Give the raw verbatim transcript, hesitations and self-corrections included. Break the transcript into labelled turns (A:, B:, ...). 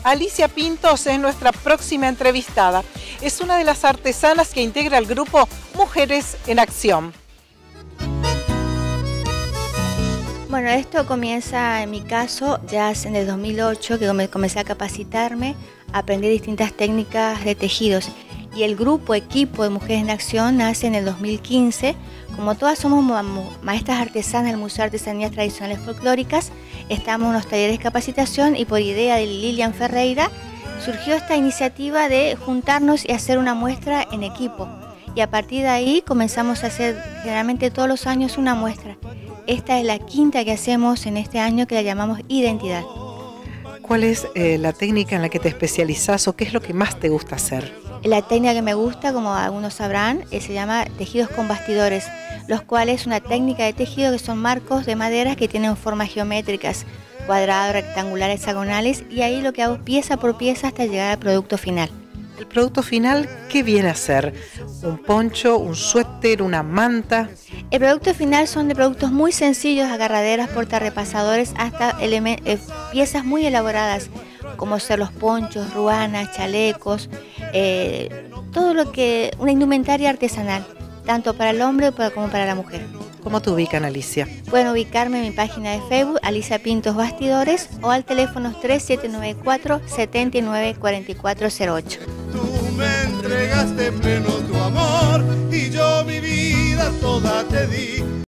A: Alicia Pintos es nuestra próxima entrevistada. Es una de las artesanas que integra el grupo Mujeres en Acción.
B: Bueno, esto comienza en mi caso ya en el dos mil ocho, que comencé a capacitarme, a aprender distintas técnicas de tejidos. Y el grupo, equipo de Mujeres en Acción nace en el dos mil quince. Como todas somos maestras artesanas del Museo de Artesanías Tradicionales Folclóricas, estamos en los talleres de capacitación y por idea de Lilian Ferreira surgió esta iniciativa de juntarnos y hacer una muestra en equipo. Y a partir de ahí comenzamos a hacer generalmente todos los años una muestra. Esta es la quinta que hacemos en este año, que la llamamos Identidad.
A: ¿Cuál es eh, la técnica en la que te especializás o qué es lo que más te gusta hacer?
B: La técnica que me gusta, como algunos sabrán, eh, se llama tejidos con bastidores, los cuales es una técnica de tejido que son marcos de madera que tienen formas geométricas, cuadrados, rectangulares, hexagonales, y ahí lo que hago es pieza por pieza hasta llegar al producto final.
A: ¿El producto final qué viene a ser? ¿Un poncho, un suéter, una manta?
B: El producto final son de productos muy sencillos, agarraderas, portarrepasadores, hasta eh, piezas muy elaboradas, como ser los ponchos, ruanas, chalecos, eh, todo lo que, una indumentaria artesanal, tanto para el hombre como para la mujer.
A: ¿Cómo te ubican, Alicia?
B: Pueden ubicarme en mi página de Facebook, Alicia Pintos Bastidores, o al teléfono tres siete nueve cuatro, siete nueve cuatro cuatro cero ocho.
C: Tú me entregaste pleno tu amor y yo mi vida toda te di.